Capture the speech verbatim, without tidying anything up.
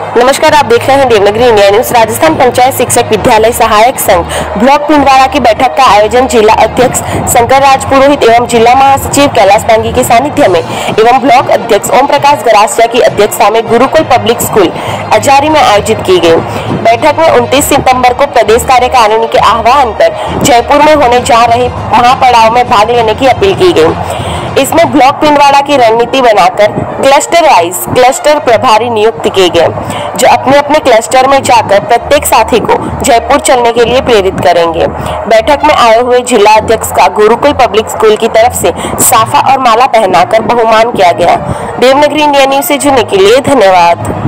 नमस्कार, आप देख रहे हैं देवनागरी इंडिया न्यूज। राजस्थान पंचायत शिक्षक विद्यालय सहायक संघ ब्लॉक पिंडवाड़ा की बैठक का आयोजन जिला अध्यक्ष शंकर राज पुरोहित एवं जिला महासचिव कैलाश पांगी के सानिध्य में एवं ब्लॉक अध्यक्ष ओम प्रकाश गरासिया की अध्यक्षता में गुरुकुल पब्लिक स्कूल अजारी में आयोजित की गई। बैठक में उनतीस सितम्बर को प्रदेश कार्यकारिणी के आह्वान पर जयपुर में होने जा रहे महापड़ाव में भाग लेने की अपील की गई। इसमें ब्लॉक पिंडवाड़ा की रणनीति बनाकर क्लस्टर वाइज क्लस्टर प्रभारी नियुक्त किए गए, जो अपने अपने क्लस्टर में जाकर प्रत्येक साथी को जयपुर चलने के लिए प्रेरित करेंगे। बैठक में आए हुए जिला अध्यक्ष का गुरुकुल पब्लिक स्कूल की तरफ से साफा और माला पहनाकर बहुमान किया गया। देवनागरी इंडिया न्यूज से जुड़ने के लिए धन्यवाद।